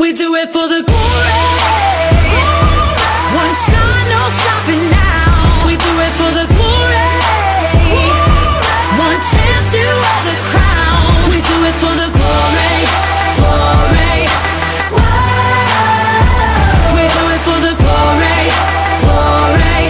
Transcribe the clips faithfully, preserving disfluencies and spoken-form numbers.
We do it for the glory. One shot, no stopping now. We do it for the glory. One chance to wear the crown. We do it for the glory, glory. We do it for the glory, glory.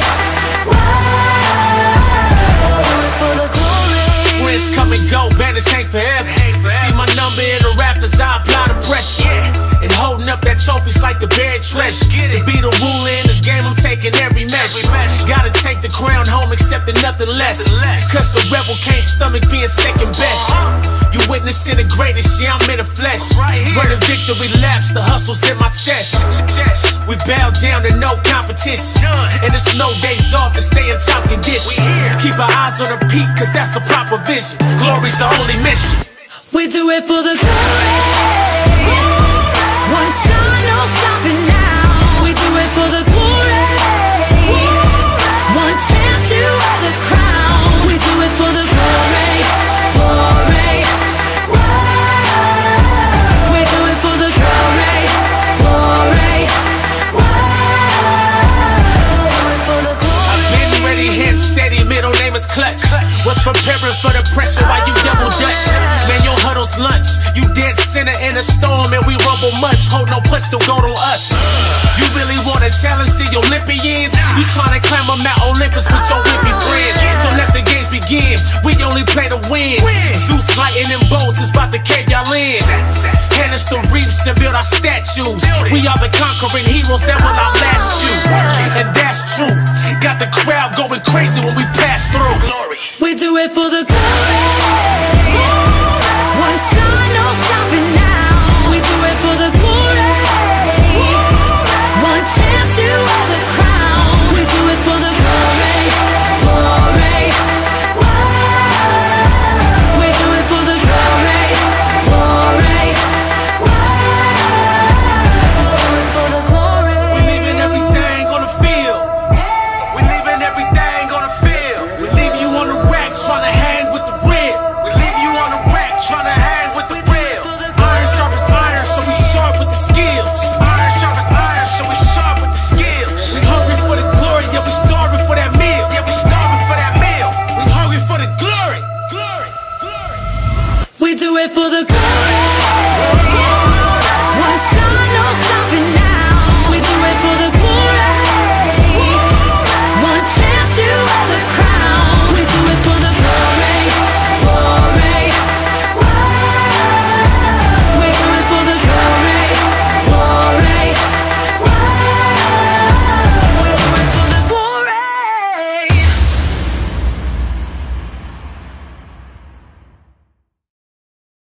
Do it for the glory. Friends come and go, banners hang forever. See my number in the rafters, I apply the pressure. And holding up that trophy's like the buried treasure. To be the ruler in this game, I'm taking every measure. Gotta take the crown home, accepting nothing less. Cause the rebel can't stomach being second best. You witnessing the greatest, yeah, I'm in the flesh. Running victory laps, the hustle's in my chest. We bow down to no competition. And it's no days off to stay in top condition. Keep our eyes on the peak, cause that's the proper vision. Glory's the only mission. We do it for the glory. One shot, no stopping now. We do it for the glory. One chance to wear the crown. We do it for the glory, glory. We do it for the glory, glory. I've been ready, hand steady, middle name is Clutch. Was preparing for the pressure while you double dutch. Man, your huddle's lunch. You dead center in a storm and we rumble much. Hold no punch, still gold on us. You really wanna challenge the Olympians? You tryna climb on Mount Olympus with your wimpy friends. So let the games begin. We only play to win. Zeus lighting and bolts is about to cave y'all in. Hand us the reefs and build our statues. We are the conquering heroes that will outlast you. And that's true. Got the crowd going crazy when we pass through. We do it for the glory. One shot, no stopping now. We do it for the glory. One chance to wear the crown. We do it for the glory, glory. We do it for the glory, glory. Do it for the glory. We leaving everything on the field. We leaving everything on the field. We leave you on the rack trying to hang with the real. We leave you on the rack trying to hang with the real. Iron sharp as iron, so we sharp with the skills. Iron sharp as iron, so we sharp with the skills. We hungry for the glory, yeah, we starving for that meal. Yeah, we starving for that meal. We hungry for the glory. Glory, glory. We do it for the glory.